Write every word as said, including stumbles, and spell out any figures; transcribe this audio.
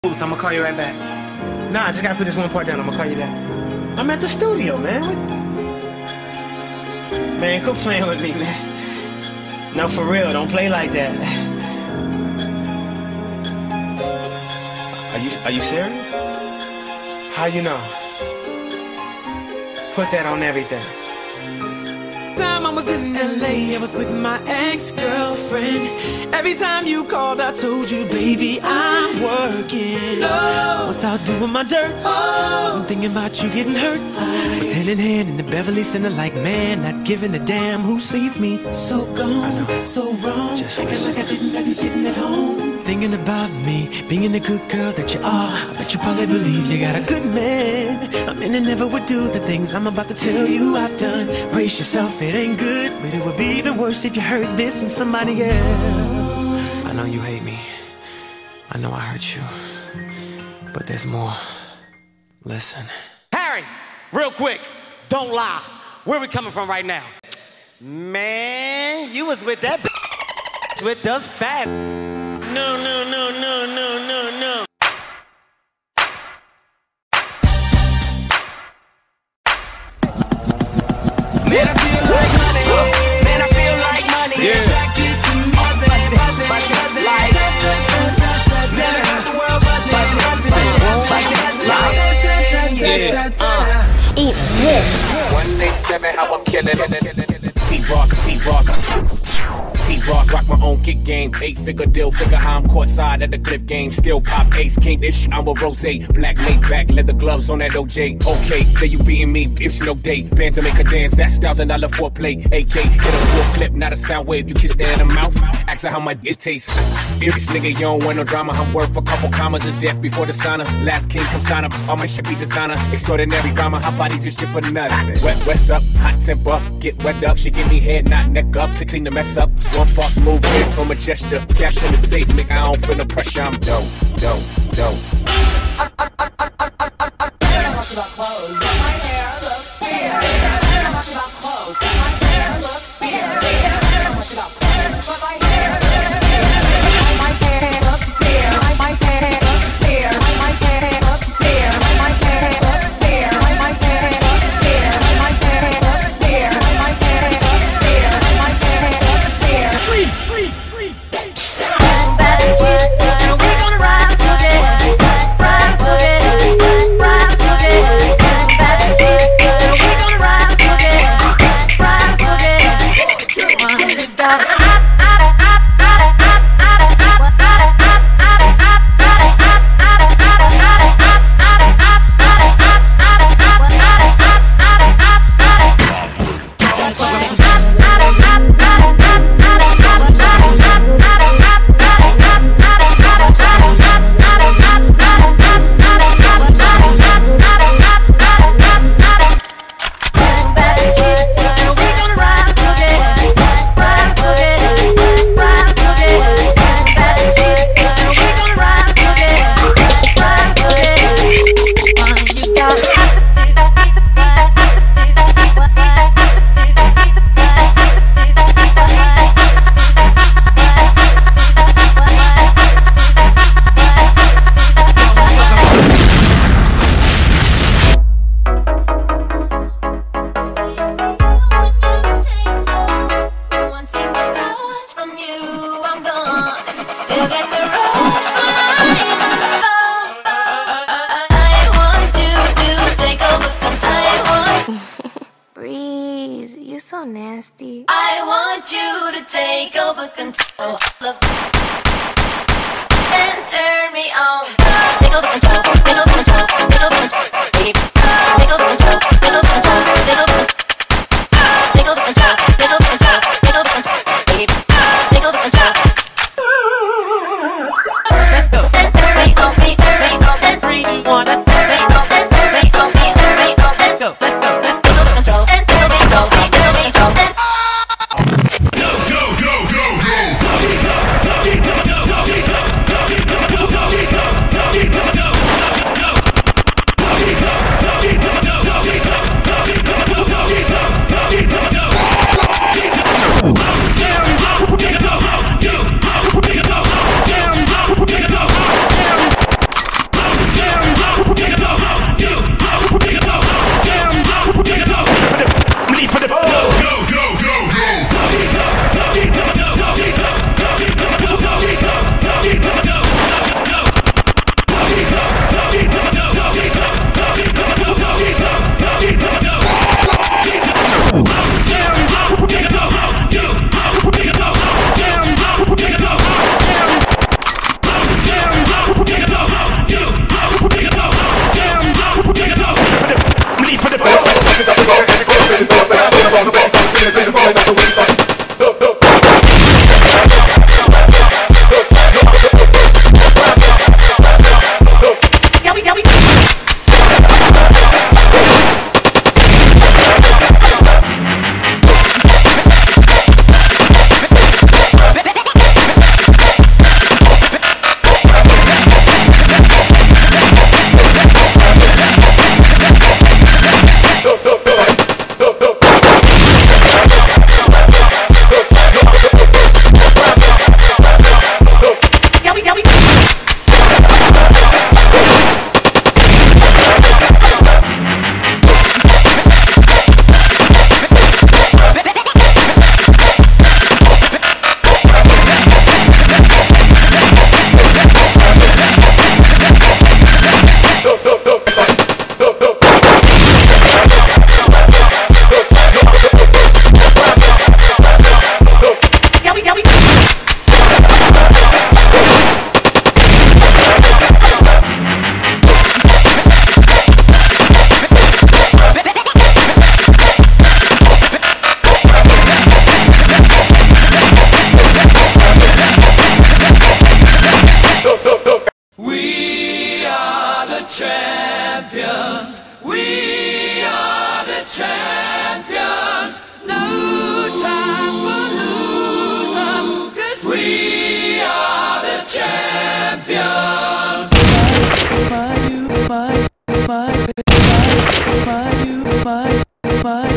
I'm gonna call you right back. Nah, I just gotta put this one part down. I'm gonna call you back. I'm at the studio, man. Man, quit playing with me, man. No, for real, don't play like that. Are you are you serious? How you know? Put that on everything. Time I was in L A, I was with my ex-girlfriend. Every time you called, I told you, baby, I'm working. Oh, what's out doing my dirt? Oh, I'm thinking about you getting hurt. I was hand in hand in the Beverly Center, like, man, not giving a damn who sees me. So gone, I know, so wrong. Just feeling like I didn't have you sitting at home, thinking about me, being the good girl that you are. I bet you probably believe you got a good man. I mean, I never would do the things I'm about to tell you I've done. Brace yourself, it ain't good, but it would be even worse if you heard this from somebody else. I know you hate me, I know I hurt you, but there's more. Listen. Harry, real quick, don't lie. Where we coming from right now? Man, you was with that bitch with the fat. No, no, no, no, no, no, no. Man, I feel like money. Man, I feel like money. Yeah. Attracted to buzzing, buzzing, buzzing, like. Man, I got the world buzzing, buzzing, buzzing, like. Yeah. Eat this. one eighty-seven, how I'm killing it. T-Rock, T-Rock. T-Rock, rock my own kick game. Eight-figure deal, figure how I'm court side at the clip game. Still pop ace, king ish, I'm a rose. Black laid back, leather gloves on that O J. Okay, there you beating me, it's no day. Band to make her dance, that's thousand dollar foreplay. A K, hit a full clip, not a sound wave. You kiss that in the mouth, ask her how my it tastes. If nigga, you don't want no drama. I'm worth a couple commas, is death before the sauna. Last king, come sign up, all my shit be designer. Extraordinary drama, hot body just shit for nothing. Wet, wet's up, hot temper, get wet up. She give me head, not neck up, to clean the mess up. One false move, hit from a gesture. Cash in the safe, nigga, I don't feel the pressure. I'm dope, dope, dope. I don't know much about clothes, but my hair looks weird. I don't know much about clothes, but my hair looks weird. I don't know much about clothes, but my hair looks weird. My hair looks weird. My hair looks weird. My hair looks weird. My hair looks weird. My hair looks weird. My hair looks weird. My hair looks weird. My hair looks weird. Freeze, freeze, freeze, freeze. We gonna ride together, ride together, ride together. We gonna ride together, ride together. Breeze, you so nasty. I want you to take over control and turn me on. Take over control, take over control, take over control, baby. Take over control, take over control, take over control. Take over control, take over control, take over control, baby. Take over control. Let's go. And turn me on, me, turn me on, and three, one, let's turn me on, and turn me on, me, turn me on, let's go, let's go, let's take over control, and take over control, me, take over control, and Go, go, go, go, go, go, go, go. rhythm falling at the waistline. Yeah, we, yeah, we. Champions, we are the champions. No time for losers, 'cause we are the champions. Bye, bye, bye, bye, bye, bye, bye, bye.